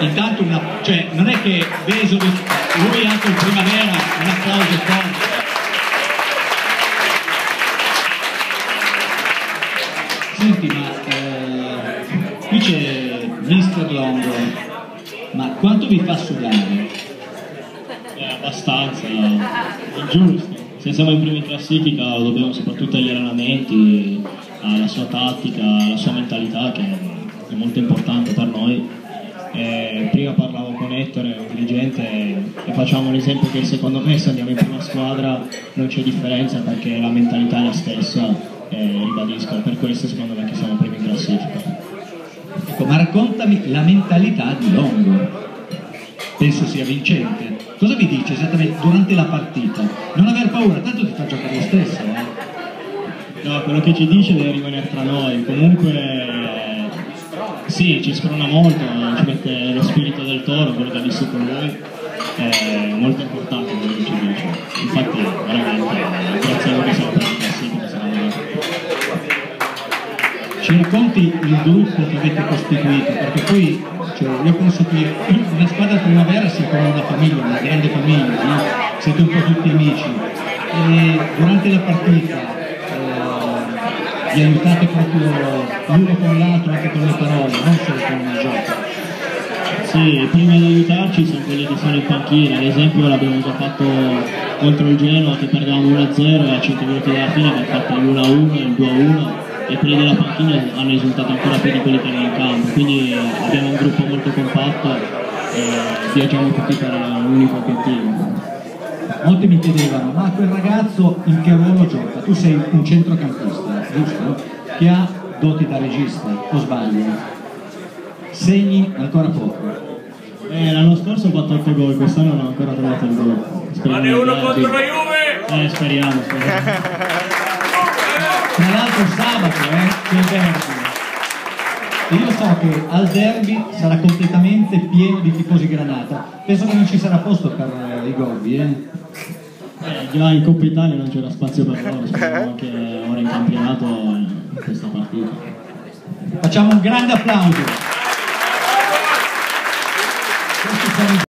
intanto cioè, non è che Vesoli, lui anche in primavera, un applauso forte. Senti, ma qui c'è Mister Longo, ma quanto vi fa sudare? Abbastanza, è giusto. Se siamo in prima in classifica lo dobbiamo soprattutto agli allenamenti, alla sua tattica, alla sua mentalità, che è molto importante per noi. Prima parlavo con Ettore, un dirigente, e facciamo l'esempio che secondo me se andiamo in prima squadra non c'è differenza, perché la mentalità è la stessa. Ribadisco, per questo secondo me che siamo primi in classifica. Ecco, ma raccontami la mentalità di Longo, penso sia vincente. Cosa vi dice esattamente durante la partita? Non aver paura, tanto ti fa giocare lo stesso, No, quello che ci dice deve rimanere tra noi, comunque sì, ci sprona molto, ci mette lo spirito del toro, quello che ha vissuto lui, è molto importante quello che ci dice. Infatti veramente grazie a lui che siamo primi in classifica. Ci racconti il gruppo che avete costituito, perché poi cioè, io penso che una squadra primavera sia come una famiglia, una grande famiglia, no? Siete un po' tutti amici e durante la partita vi aiutate proprio l'uno con l'altro anche con le parole, non solo con il gioco. Sì, prima di aiutarci sono quelli che sono in panchina, ad esempio l'abbiamo già fatto contro il Genoa che perdevamo 1-0 e a 5 minuti dalla fine abbiamo fatto l'1-1 e il 2-1 e quelli della panchina hanno esultato ancora più di quelli che erano in campo, quindi abbiamo un gruppo molto compatto e viaggiamo tutti per un unico obiettivo. Molti mi chiedevano, ma quel ragazzo in che ruolo gioca? Tu sei un centrocampista, giusto? Che ha doti da regista, o sbaglio? Segni ancora poco. L'anno scorso ho fatto 8 gol, quest'anno non ho ancora trovato il gol. Ma ne uno contro la Juve! Speriamo. Tra l'altro sabato c'è il derby. E io so che al derby sarà completamente pieno di tifosi Granata. Penso che non ci sarà posto per i gobbi, Già in Coppa Italia non c'era spazio per loro, speriamo anche ora in campionato in questa partita. Facciamo un grande applauso.